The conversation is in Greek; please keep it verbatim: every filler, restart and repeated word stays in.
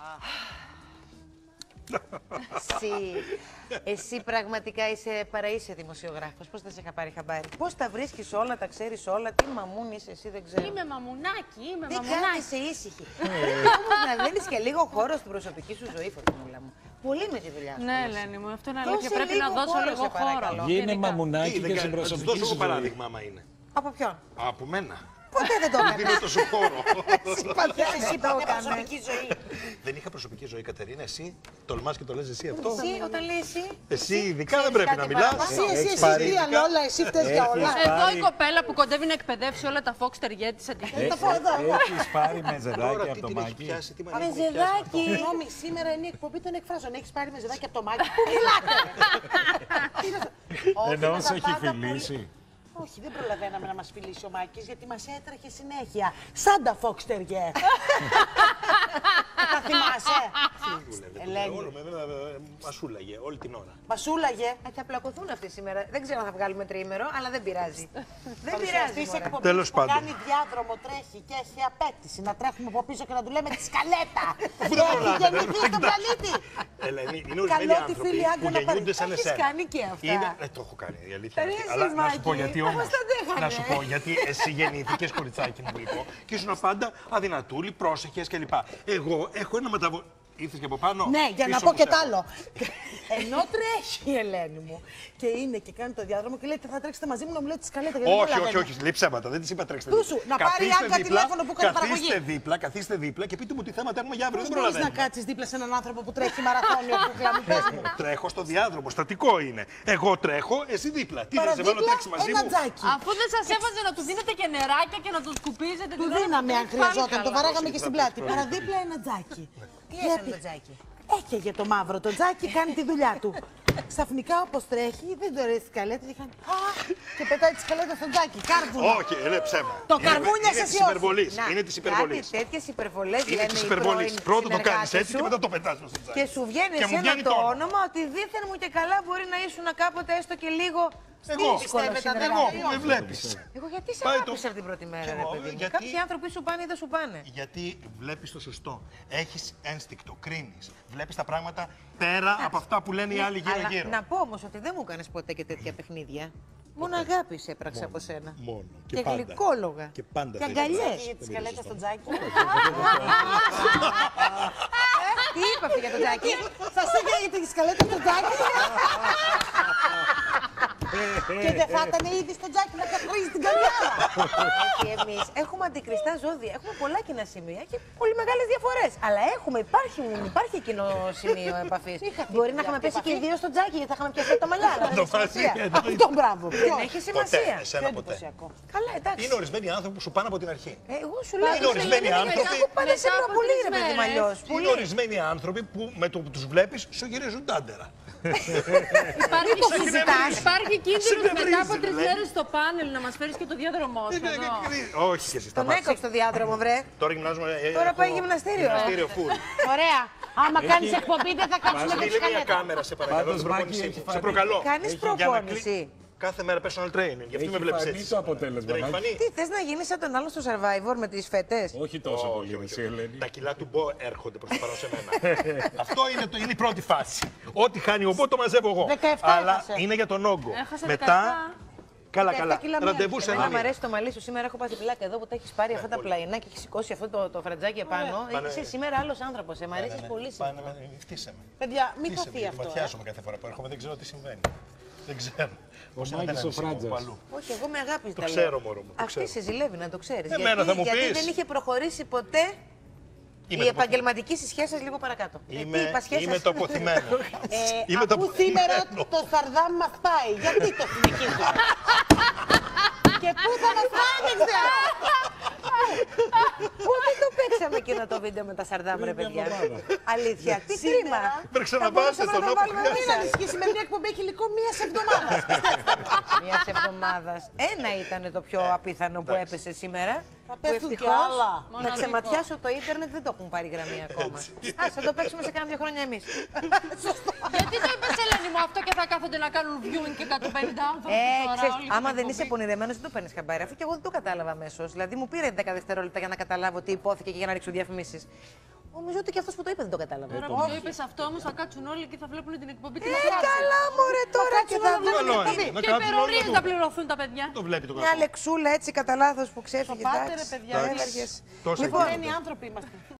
Εσύ, εσύ πραγματικά είσαι παραείσαι δημοσιογράφος. Πώς θα σε είχα πάρει χαμπάρι? Πώς τα βρίσκεις όλα, τα ξέρεις όλα? Τι μαμούν είσαι εσύ, δεν ξέρω. Είμαι μαμουνάκι, είμαι δεν μαμουνάκι. Δεν κάθεσαι ήσυχη. Όμως να δίνεις και λίγο χώρο στην προσωπική σου ζωή, Φωτεινούλα μου. Πολύ με τη δουλειά σου. Ναι, Ελένη μου, αυτό είναι αλήθεια. Πρέπει να δώσω λίγο χώρο. Γίνε μαμουνάκι και στην προσωπική σου ζωή. δώσω παράδειγμα, άμα είναι. Από ποιον? Από μένα. Ποτέ δεν το έκανα. Δίνω τόσο χώρο. Εσύ το έκανα. Προσωπική ζωή. Δεν είχα προσωπική ζωή, Κατερίνα. Εσύ τολμάς και το λες εσύ αυτό. Εσύ, όταν λέει εσύ. Εσύ ειδικά δεν πρέπει να μιλάς. Εσύ, εσύ, εσύ, τι όλα, εσύ φταίς για όλα. Εδώ η κοπέλα που κοντεύει να εκπαιδεύσει όλα τα Fox Terrier της αντιθέτης. Έχεις πάρει μεζεδάκι από το μάκι? Μεζεδάκι. Συγγνώμη, σήμερα είναι η εκπομπή των εκφράσεων. Έχεις πάρει μεζεδάκι από το μάκι? Πού μιλάτε? Ενώ όσο έχει φιλήσει. Όχι, δεν προλαβαίναμε να μας φιλήσει ο Μάκης, γιατί μας έτρεχε συνέχεια. Σαν τα Fox Terrier. Τα θυμάσαι? Ελένη. Μασούλαγε όλη την ώρα. Μασούλαγε. Θα πλακωθούν αυτοί σήμερα. Δεν ξέρω αν θα βγάλουμε τριήμερο, αλλά δεν πειράζει. Δεν πειράζει. Τέλος πάντων. Κάνει διάδρομο, τρέχει και έχει απέτηση να τρέχουμε από πίσω και να του λέμε τη σκαλέτα. Αφού δεν Έχει προλάβαινε. γεννηθεί στον πλανήτη. Ελένη, είναι ορισμένοι Καλό τη άνθρωποι φίλη Άγγελα που γεννιούνται σαν Έχεις εσένα. κάνει και αυτά. Είναι... Ε, το έχω κάνει, η αλήθεια. Ρε, είναι αυτή. εσείς, Αλλά να σου πω Μάκη, γιατί πώς όμως. τα δέχανε? Να σου πω γιατί εσύ γεννήθηκες, κοριτσάκι μου λοιπόν, και ήσουν πάντα αδυνατούλη, πρόσεχες κλπ. Εγώ έχω ένα μεταβο... Ήρθες και από πάνω. Ναι, για να πίσω πω μου και σε τ' έχω. άλλο. Ενώ τρέχει η Ελένη μου και είναι και κάνει το διάδρομο και λέει θα τρέξετε μαζί μου να μου λέτε τη σκαλέτα. Όχι, όχι, όχι, λέει ψέματα, δεν τη είπα τρέξτε. Πού σου, να πάρει η Άγκα τηλέφωνο που κάνει παραγωγή. Καθίστε δίπλα, καθίστε δίπλα και πείτε μου τι θέματα έχουμε για αύριο. Πώς Δεν μπορείς να προλαβαίνουμε. κάτσεις δίπλα σε έναν άνθρωπο που τρέχει μαραθώνιο που κλαμεί, πες μου. Τρέχω στο διάδρομο, στατικό είναι. Εγώ τρέχω, εσύ δίπλα. Τι δεν σε βάλω Παραδίπλα τρέξει μαζί ένα μου. τζάκι. Αφού δεν σας έβαζε να του δίνετε και νεράκια και να του σκουπίζετε. Του δίναμε αν χρειαζόταν, το βαράγαμε και στην πλάτη. Παραδίπλα ένα τζάκι. Τι έκανε το τζάκι? Έκαιγε το μαύρο, το τζάκι κάνει τη δουλειά του. Ξαφνικά όπως τρέχει, δεν το αρέσει τη σκαλέτα και κάνει «Α» και πετάει τη σκαλέτα στο τζάκι. Κάρβουνο. Όχι, είναι ψέμα. Το Είναι- καρβούνιας είναι εσύ της όχι. υπερβολής. Είναι της υπερβολής. Κάτι τέτοιες υπερβολές Είναι λένε της οι υπερβολής. πρώην Πρώτον το κάνεις συνεργάτες έτσι σου και μετά το πετάς στο τζάκι. και σου βγαίνει Και μου εσένα βγαίνει το το όνομα. όνομα ότι δίθεν μου και καλά μπορεί να ήσουν κάποτε έστω και λίγο Εγώ, δύσκολο εγώ συνεργάτη. που με βλέπεις. Εγώ γιατί σε Πάει αγάπησα το- από την πρώτη μέρα, Κι ρε εγώ, παιδί μου. γιατί- Κάποιοι άνθρωποι σου πάνε ή δεν σου πάνε. Γιατί βλέπεις το σωστό. Έχεις ένστικτο, κρίνεις. Βλέπεις τα πράγματα πέρα από αυτά που λένε οι άλλοι Αλλά γύρω-γύρω. να πω όμως ότι δεν μου έκανες ποτέ και τέτοια παιχνίδια. Μόνο αγάπη σε έπραξα από σένα. Μόνο. Και γλυκόλογα. Και πάντα Και θέλεις. αγκαλιές. Τη σκαλέτα στο τζάκι. Τι είπα αυτή για το τζάκι? Σας έκαιγε τη σκαλέτα στο τζάκι. Και δεν θα ήταν ήδη στο τζάκι να καθρίζει την καρδιά. Και εμείς έχουμε αντικριστά ζώδια. Έχουμε πολλά κοινά σημεία και πολύ μεγάλες διαφορές. Αλλά έχουμε, υπάρχει, υπάρχει κοινό σημείο επαφής. Μπορεί να είχαμε πέσει και οι δύο στο τζάκι γιατί θα είχαμε πιαστεί τα μαλλιά. αλλά δεν Το έχει σημασία. φάση. Αυτό μπράβο. Δεν έχει Ποτέ, σημασία. εσένα ποτέ. Καλά, εντάξει. Είναι ορισμένοι άνθρωποι που σου πάνε από την αρχή. Ε, Εγώ σου λέω. Είναι ορισμένοι άνθρωποι. Που πάνε σε μετά ένα από πολύ τρεις ρε παιδί μου μέρες. αλλιώς. Είναι Πολύ. ορισμένοι άνθρωποι που με το που τους βλέπεις σου γυρίζουν τάντερα. Υπάρχει, συζητάς? υπάρχει κίνδυνος μετά Συνευρίζει, από τρεις λέει. μέρες στο πάνελ να μας φέρεις και το διάδρομό σου Είναι εδώ. κρίση. Όχι και εσύ Τον σταμάτησε. έκοψε το διάδρομο, βρε. Τώρα γυμνάζουμε. ε, Τώρα έχω πάει γυμναστήριο. Γυμναστήριο full. Ωραία. Άμα κάνεις εκπομπή δεν θα κάτσουμε και τη Στείλε μια σκαλέτα. κάμερα σε παρακαλώ. Πάντως, στην Μάκη, προπόνησή έχει μου. φανεί. Σε προκαλώ. Κάνεις Για να προπόνηση. κλει- Κάθε μέρα personal training. Γι' αυτό με Έχει βλέπεις φανεί έτσι. το αποτέλεσμα, Δεν έχει Μάκη. φανεί. Τι θες να γίνεις σαν τον άλλο στο Survivor με τις φετές? Όχι τόσο πολύ, εσύ, Ελένη. Τα κιλά του Μπο έρχονται προς το παρόν σε μένα. Αυτό είναι, το, είναι η πρώτη φάση. Ό,τι χάνει ο Μπο το μαζεύω εγώ. δεκαεπτά Αλλά έχασε. είναι για τον όγκο. Έχασε Μετά. δεκαεπτά. Καλά, δεκαεπτά καλά. κιλά μία. Ραντεβού σε ένα Εμένα μου μήνα. αρέσει το μαλλί σου. Σήμερα έχω πάθει πλάκα εδώ που τα έχει πάρει αυτά τα πλαϊνά και έχει σηκώσει αυτό το, το φρατζάκι επάνω. Πάνε- Είσαι σήμερα άλλο άνθρωπο. Ε, μ' αρέσει πολύ σήμερα. Πάνε με φτύσε με. Παιδιά, μην Φτύσε χαθεί με. αυτό. ε. Ματιάζομαι κάθε φορά που έρχομαι, δεν ξέρω τι συμβαίνει. Δεν ξέρω. Ο Μάκης ο Φράτζας. Όχι, εγώ με αγάπη Το ξέρω, μωρό μου, το Αυτή ξέρω. σε ζηλεύει, να το ξέρει. Εμένα γιατί, θα μου γιατί πεις. δεν είχε προχωρήσει ποτέ Είμαι η το επαγγελματική σας σχέση σας λίγο παρακάτω. Είμαι, Γιατί είπα σχέση είμαι σας- τοποθυμένο. Ε, Είμαι αφού σήμερα το Σαρδάμ μας πάει, γιατί το συνεχίζουμε. Και πού θα μας πάει, δεν ξέρω. Πότε το παίξαμε εκείνο το βίντεο με τα Σαρδάμ, ρε παιδιά. Αλήθεια, τι κρίμα. Πρέπει ξαναπάστε μπορούσαμε στον να το νόμο. βάλουμε Μην μέσα. ανησυχείς, η σημερινή εκπομπή έχει υλικό μία εβδομάδα. Μια εβδομάδα. Ένα ήταν το πιο απίθανο που έπεσε σήμερα. Θα Που πέφτουν κι ευτυχώς άλλα. να Μοναδικό. ξεματιάσω το ίντερνετ δεν το έχουν πάρει γραμμή ακόμα. Ας θα το παίξουμε σε κάνα δύο χρόνια εμείς. Γιατί το είπες, Ελένη μου, αυτό και θα κάθονται να κάνουν viewing και εκατόν πενήντα άνθρωποι Ε, τώρα, ξέρεις, όλη άμα την δεν εκπομπή. είσαι πονηρεμένος δεν το παίρνεις χαμπάρι. Αφού και εγώ δεν το κατάλαβα αμέσως. Δηλαδή μου πήρε δέκα δευτερόλεπτα για να καταλάβω τι υπόθηκε και για να ρίξω διαφημίσεις. Νομίζω ότι και αυτό που το είπε δεν το κατάλαβε. Τώρα που το είπε αυτό όμω θα κάτσουν όλοι και θα βλέπουν την εκπομπή και Ε, θα χάσουν. καλά, μωρέ, τώρα και θα δούμε. Καλό είναι. Να Και κάτσουν όλοι υπερορίες να θα δουν. πληρωθούν τα παιδιά. Το βλέπει το Μια κακό. λεξούλα έτσι κατά λάθο που ξέφυγε. Πάτε, ρε εντάξει. παιδιά. Έβαργες. Τόσα Λοιπόν, γίνονται. Είναι άνθρωποι είμαστε.